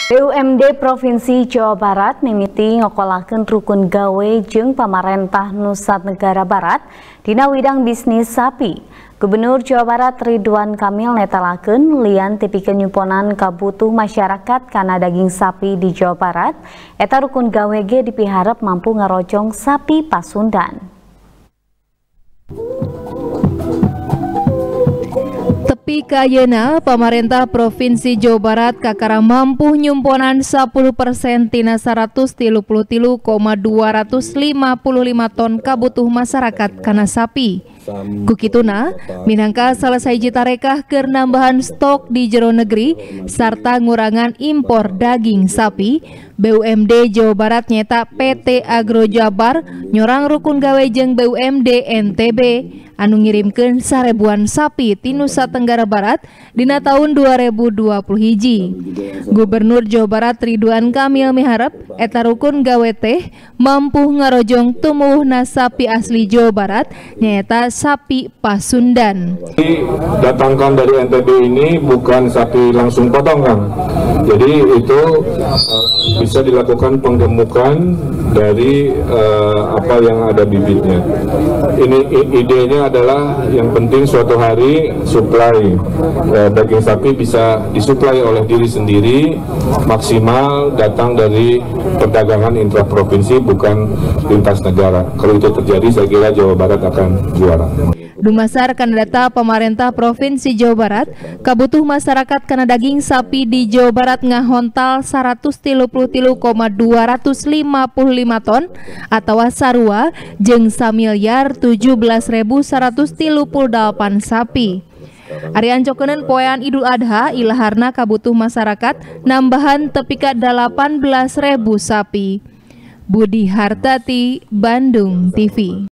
BUMD Provinsi Jawa Barat mimiti ngokolakeun rukun gawe jeung pamarentah Nusa Tenggara Barat dina widang bisnis sapi. Gubernur Jawa Barat Ridwan Kamil netelakeun lian tipikeun nyumponan kabutuh masyarakat kana daging sapi di Jawa Barat, eta rukun gawe ge dipiharep mampu ngarojong sapi Pasundan. Tepi kayeuna pamarentah Provinsi Jawa Barat kakara mampu nyumponan 10% tina 133,255 ton kabutuh masyarakat kana sapi. Kukituna minangka selesai jitarekah keur nambahan stok di jero negeri sarta ngurangan impor daging sapi, BUMD Jawa Barat nyeta PT Agro Jabar nyorang rukun gawe jeung BUMD NTB anu ngirimkeun 1000 sapi ti Nusa Tenggara Barat dina tahun 2021. Gubernur Jawa Barat Ridwan Kamil miharep eta rukun gawe teh mampu ngarojong tumuhna sapi asli Jawa Barat nyaeta sapi Pasundan. Datangkan dari NTB ini bukan sapi langsung potong, Kang. Jadi itu bisa dilakukan penggemukan dari apa yang ada bibitnya. Ini idenya adalah yang penting suatu hari suplai daging sapi bisa disuplai oleh diri sendiri, maksimal datang dari perdagangan intraprovinsi bukan lintas negara. Kalau itu terjadi saya kira Jawa Barat akan juara. Dumasarkan data pemerintah Provinsi Jawa Barat, kabutuh masyarakat kana daging sapi di Jawa Barat ngahontal 133,255 ton atau sarua jeung 1.017.138 sapi. Ari ancokeun poean Idul Adha ilaharna kabutuh masyarakat nambahan tepi ka 18.000 sapi. Budi Hartati, Bandung TV.